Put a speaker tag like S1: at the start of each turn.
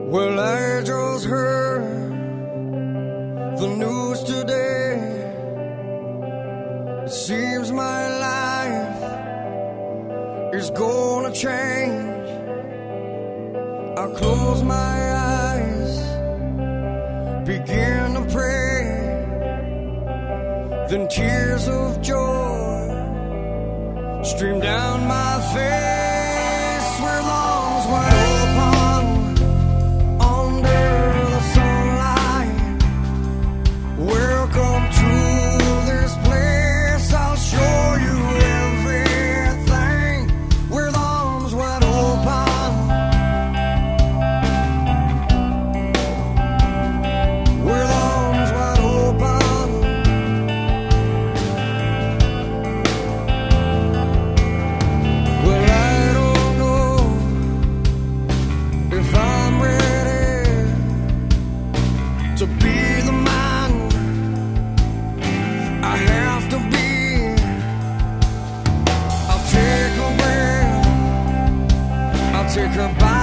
S1: Well, I just heard the news today. It seems my life is gonna change. I close my eyes, begin to pray, then tears of joy stream down my face. Where lungs wide open under the sunlight. Welcome to this place, I'll show you everything. With arms wide open, with arms wide open. Well, I don't know if I'm ready to be the man I have to be. I'll take a breath, I'll take her by